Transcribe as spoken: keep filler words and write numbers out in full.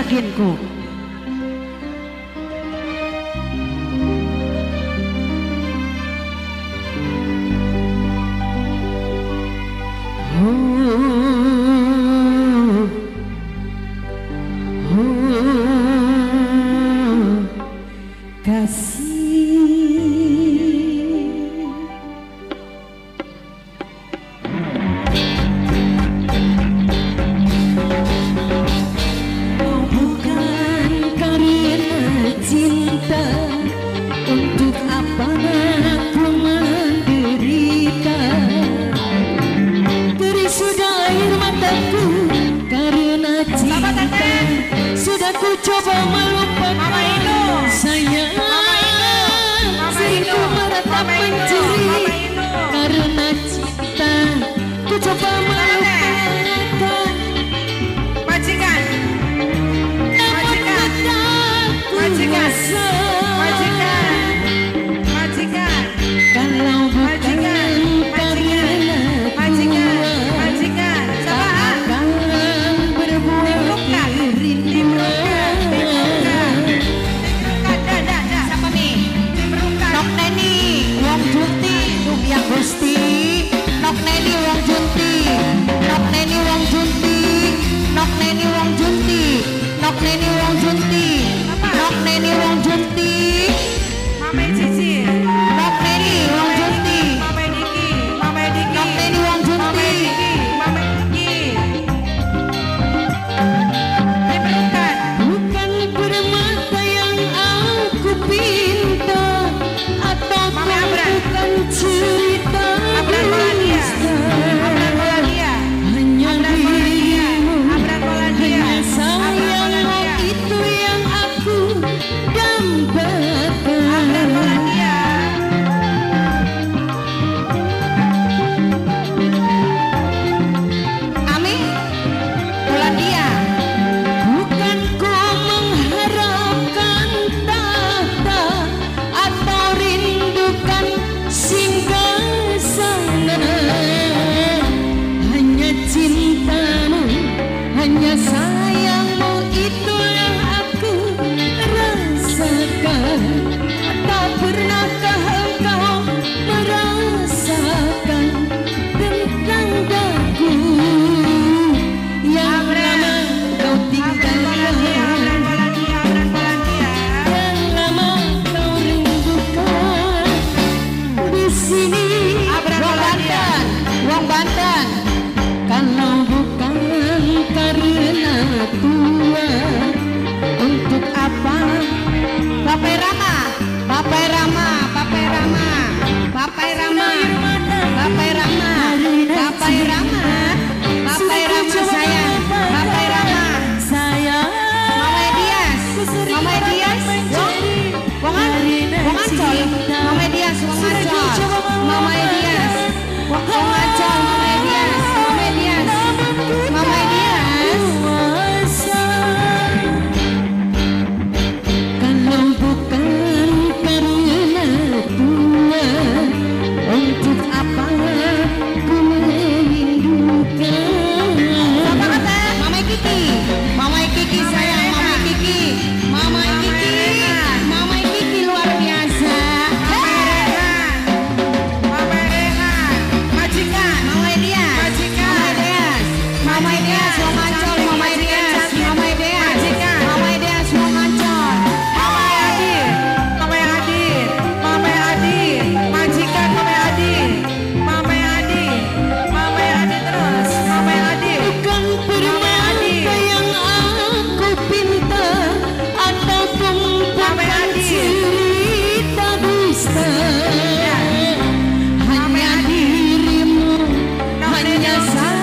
yakinku. Ku coba melupakan sayang, sering meratap mencuri karena cinta. Ku coba melupakan majikan, majikan, majikan, majikan, majikan. Kalau majikan, majikan, majikan, majikan, akan berbuat diri. Gusti nok neni wong junti, nok neni wong junti, nok neni wong junti, nok neni wong junti, nok neni wong junti, Mame Cici, nok neni wong junti, Mame Diki, Mame Diki, nok neni wong junti, Mame Diki. Diperlukan bukan permata yang aku pinta atau bukan cerita. Hanya dirimu, hanya saya.